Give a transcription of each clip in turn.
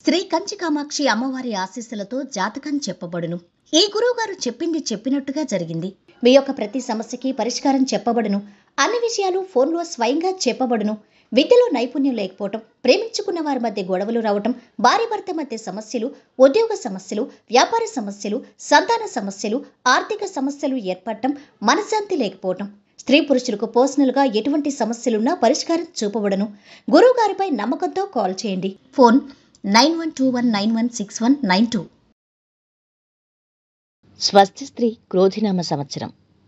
శ్రీ కంచి కామాక్షి అమ్మవారి ఆశీస్సులతో జాతకం చెప్పబడును. ఈ గురువుగారు చెప్పింది చెప్పినట్టుగా జరిగింది. మీ యొక్క ప్రతి సమస్యకి పరిష్కారం చెప్పబడును. అన్ని విషయాలు ఫోన్లో స్వయంగా చెప్పబడును. విద్యలో నైపుణ్యం లేకపోవటం, ప్రేమించుకున్న వారి మధ్య గొడవలు రావటం, భార్య భర్త మధ్య సమస్యలు, ఉద్యోగ సమస్యలు, వ్యాపార సమస్యలు, సంతాన సమస్యలు, ఆర్థిక సమస్యలు ఏర్పడటం, మనశ్శాంతి లేకపోవటం, స్త్రీ పురుషులకు పర్సనల్గా ఎటువంటి సమస్యలున్నా పరిష్కారం చూపబడును. గురువు గారిపై నమ్మకంతో కాల్ చేయండి. ఫోన్ 9121916192. స్వస్తి స్త్రీ క్రోధినామ సంవత్సరం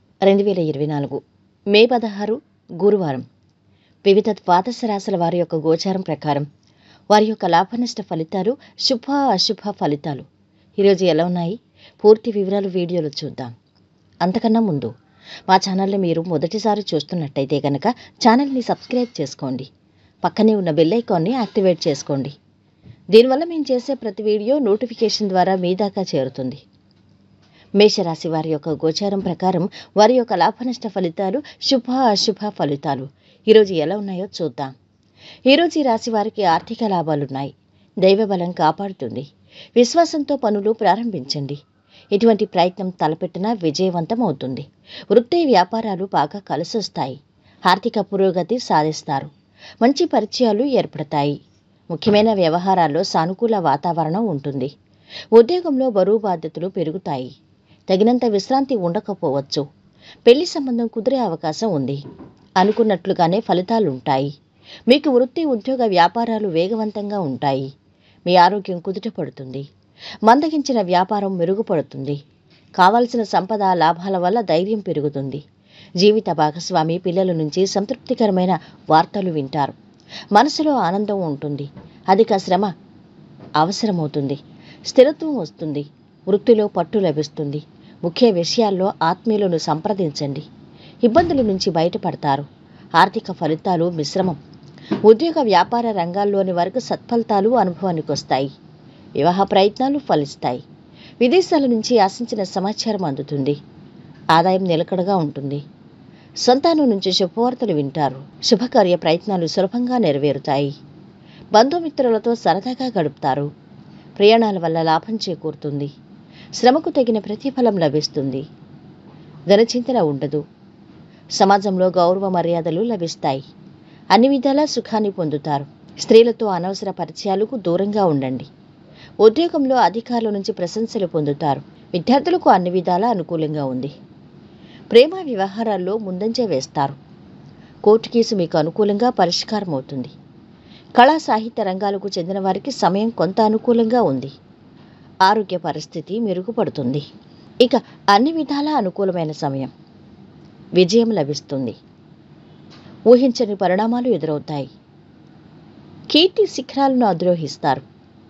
2024 మే 16 గురువారం. వివిధ ద్వాదశ రాశుల వారి యొక్క గోచారం ప్రకారం వారి యొక్క లాభనష్ట ఫలితాలు, శుభ అశుభ ఫలితాలు ఈరోజు ఎలా ఉన్నాయి పూర్తి వివరాలు వీడియోలో చూద్దాం. అంతకన్నా ముందు మా ఛానల్ని మీరు మొదటిసారి చూస్తున్నట్టయితే కనుక ఛానల్ని సబ్స్క్రైబ్ చేసుకోండి. పక్కనే ఉన్న బెల్ ఐకాన్ని యాక్టివేట్ చేసుకోండి. దీనివల్ల మేము చేసే ప్రతి వీడియో నోటిఫికేషన్ ద్వారా మీ దాకా చేరుతుంది. మేషరాశి వారి యొక్క గోచారం ప్రకారం వారి యొక్క లాభనష్ట ఫలితాలు, శుభ అశుభ ఫలితాలు ఈరోజు ఎలా ఉన్నాయో చూద్దాం. ఈరోజు ఈ రాశి వారికి ఆర్థిక లాభాలున్నాయి. దైవబలం కాపాడుతుంది. విశ్వాసంతో పనులు ప్రారంభించండి. ఎటువంటి ప్రయత్నం తలపెట్టినా విజయవంతం అవుతుంది. వృత్తి వ్యాపారాలు బాగా కలిసొస్తాయి. ఆర్థిక పురోగతి సాధిస్తారు. మంచి పరిచయాలు ఏర్పడతాయి. ముఖ్యమైన వ్యవహారాల్లో సానుకూల వాతావరణం ఉంటుంది. ఉద్యోగంలో బరువు బాధ్యతలు పెరుగుతాయి. తగినంత విశ్రాంతి ఉండకపోవచ్చు. పెళ్లి సంబంధం కుదిరే అవకాశం ఉంది. అనుకున్నట్లుగానే ఫలితాలుంటాయి. మీకు వృత్తి ఉద్యోగ వ్యాపారాలు వేగవంతంగా ఉంటాయి. మీ ఆరోగ్యం కుదుటపడుతుంది. మందగించిన వ్యాపారం మెరుగుపడుతుంది. కావాల్సిన సంపద లాభాల వల్ల ధైర్యం పెరుగుతుంది. జీవిత భాగస్వామి పిల్లల నుంచి సంతృప్తికరమైన వార్తలు వింటారు. మనసులో ఆనందం ఉంటుంది. అధిక శ్రమ అవసరమవుతుంది. స్థిరత్వం వస్తుంది. వృత్తిలో పట్టు లభిస్తుంది. ముఖ్య విషయాల్లో ఆత్మీయులను సంప్రదించండి. ఇబ్బందుల నుంచి బయటపడతారు. ఆర్థిక ఫలితాలు మిశ్రమం. ఉద్యోగ వ్యాపార రంగాల్లోని వరకు సత్ఫలితాలు అనుభవానికి వస్తాయి. వివాహ ప్రయత్నాలు ఫలిస్తాయి. విదేశాల నుంచి ఆశించిన సమాచారం అందుతుంది. ఆదాయం నిలకడగా ఉంటుంది. సంతానం నుంచి శుభవార్తలు వింటారు. శుభకార్య ప్రయత్నాలు సులభంగా నెరవేరుతాయి. బంధుమిత్రులతో సరదాగా గడుపుతారు. ప్రయాణాల వల్ల లాభం చేకూరుతుంది. శ్రమకు తగిన ప్రతిఫలం లభిస్తుంది. ధనచింతన ఉండదు. సమాజంలో గౌరవ మర్యాదలు లభిస్తాయి. అన్ని విధాలా సుఖాన్ని పొందుతారు. స్త్రీలతో అనవసర పరిచయాలకు దూరంగా ఉండండి. ఉద్యోగంలో అధికారుల నుంచి ప్రశంసలు పొందుతారు. విద్యార్థులకు అన్ని విధాలా అనుకూలంగా ఉంది. ప్రేమ వ్యవహారాల్లో ముందంజ వేస్తారు. కోర్టు కేసు మీకు అనుకూలంగా పరిష్కారం అవుతుంది. కళా సాహిత్య రంగాలకు చెందిన వారికి సమయం కొంత అనుకూలంగా ఉంది. ఆరోగ్య పరిస్థితి మెరుగుపడుతుంది. ఇక అన్ని విధాలా అనుకూలమైన సమయం. విజయం లభిస్తుంది. ఊహించని పరిణామాలు ఎదురవుతాయి. కీర్తి శిఖరాలను అధిరోహిస్తారు.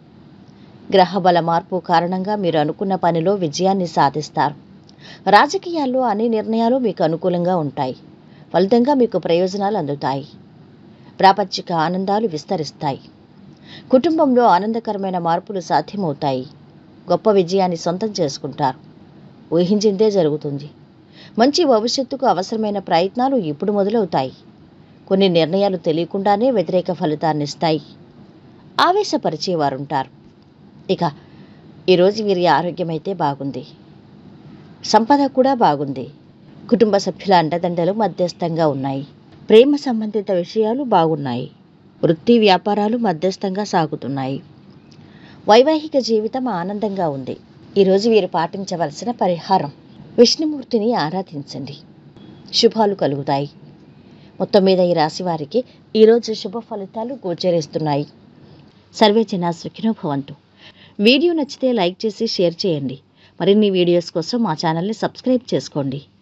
గ్రహబల మార్పు కారణంగా మీరు అనుకున్న పనిలో విజయాన్ని సాధిస్తారు. రాజకీయాల్లో అన్ని నిర్ణయాలు మీకు అనుకూలంగా ఉంటాయి. ఫలితంగా మీకు ప్రయోజనాలు అందుతాయి. ప్రాపంచిక ఆనందాలు విస్తరిస్తాయి. కుటుంబంలో ఆనందకరమైన మార్పులు సాధ్యమవుతాయి. గొప్ప విజయాన్ని సొంతం చేసుకుంటారు. ఊహించిందే జరుగుతుంది. మంచి భవిష్యత్తుకు అవసరమైన ప్రయత్నాలు ఇప్పుడు మొదలవుతాయి. కొన్ని నిర్ణయాలు తెలియకుండానే వ్యతిరేక ఫలితాన్ని ఇస్తాయి. ఆవేశపరిచేవారుంటారు. ఇక ఈరోజు వీరి ఆరోగ్యం అయితే బాగుంది. సంపద కూడా బాగుంది. కుటుంబ సభ్యుల అండదండలు మధ్యస్థంగా ఉన్నాయి. ప్రేమ సంబంధిత విషయాలు బాగున్నాయి. వృత్తి వ్యాపారాలు మధ్యస్థంగా సాగుతున్నాయి. వైవాహిక జీవితం ఆనందంగా ఉంది. ఈరోజు వీరు పాటించవలసిన పరిహారం: విష్ణుమూర్తిని ఆరాధించండి. శుభాలు కలుగుతాయి. మొత్తం మీద ఈ రాశి వారికి ఈరోజు శుభ ఫలితాలు గోచరిస్తున్నాయి. సర్వే జనా సుఖినో భవంతు. వీడియో నచ్చితే లైక్ చేసి షేర్ చేయండి. మరిన్ని వీడియోస్ కోసం మా ఛానల్ని సబ్స్క్రైబ్ చేసుకోండి.